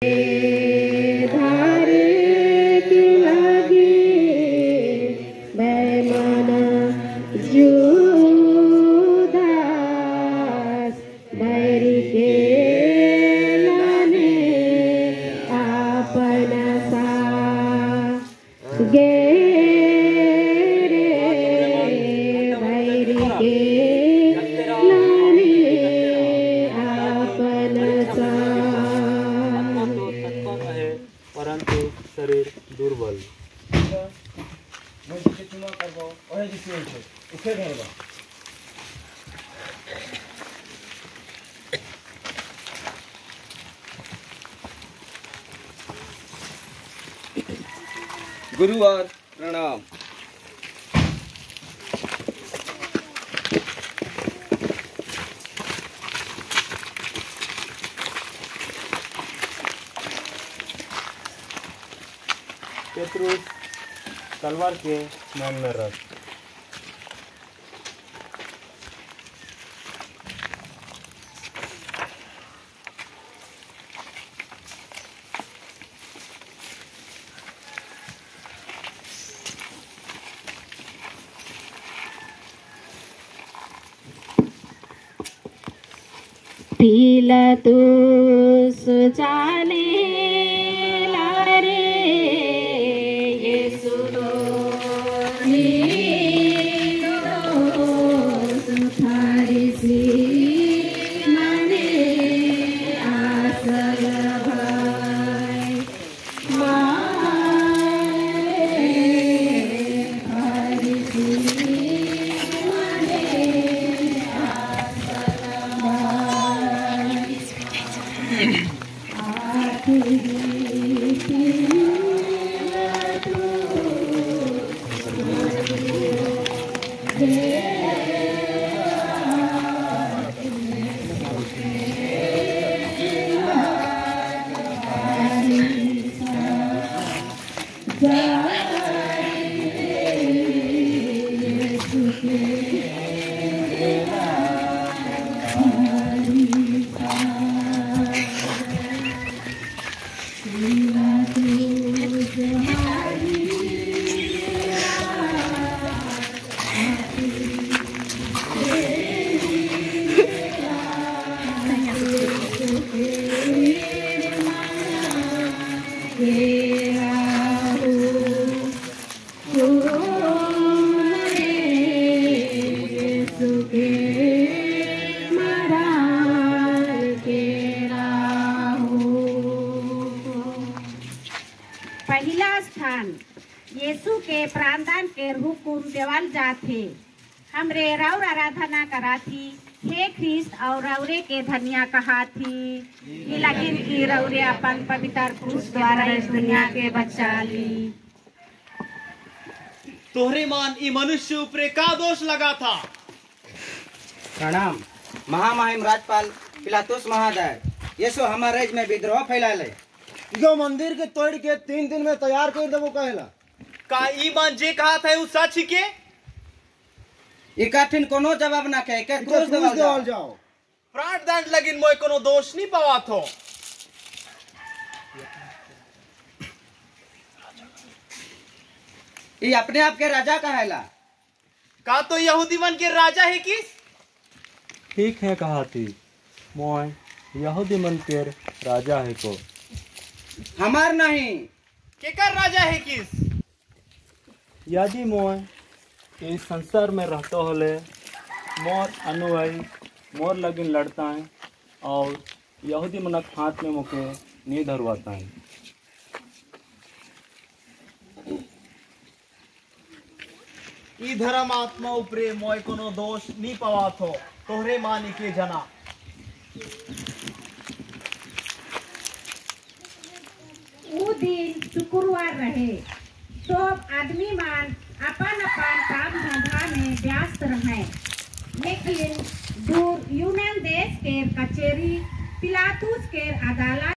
धारे की लगी बेमाना जुदास बैरी के लाने अपना सा गे बैरी के परंतु शरीर दुर्बल। गुरुवार प्रणाम। पेट्रोस तलवार के मन में रख। पिलातुस जाने लारे येसु फारिसी माने आसल भाई फारिसी माने पहला स्थान यीशु के प्राणदान के हुकुम देवल जाथे। हमरे रौर आराधना कराथी हे ख्रिस्त और रौरे के धनिया कहाथी लेकिन की रौरे अपन पवित्र क्रूस द्वारा इस दुनिया के बचा ली। तोहरे मान ई मनुष्य ऊपरे का दोष लगा था? प्रणाम। महामहिम राजपाल पिलातुस महोदय, यीशु हमारे राज्य में विद्रोह फैलाले। जो मंदिर के तोड़ के 3 दिन में तैयार कर देबो कहेला। का ई मान जे कहा था उ सच के? इकाठिन कोनो जवाब ना कहे के क्रूस देवल जाओ। प्राणदंड लगिन मोय कोनो दोष नहीं पावा थो। ई अपने आप के राजा कहेला। का तो यहूदी मन के राजा है किस? ठीक है कहा थी मोय यहूदी मन के राजा है को। हमार नहीं केकर राजा है किस? यदि मोय इस संसार में रहते होले मोर अनुयायी मोर लगिन लड़ता है और यहूदी मनक हाथ में मुके नहीं धरवाता है। ई धर्म आत्मा ऊपरे मोय कोनो दोष नहीं पावा थो। तोहरे मान के जना उ दिन शुक्रवार रहे। सब आदमी मान अपन अपन काम धंधा में व्यस्त रहे। लेकिन दूर यूनान देश के कचेरी पिलातुस के अदालत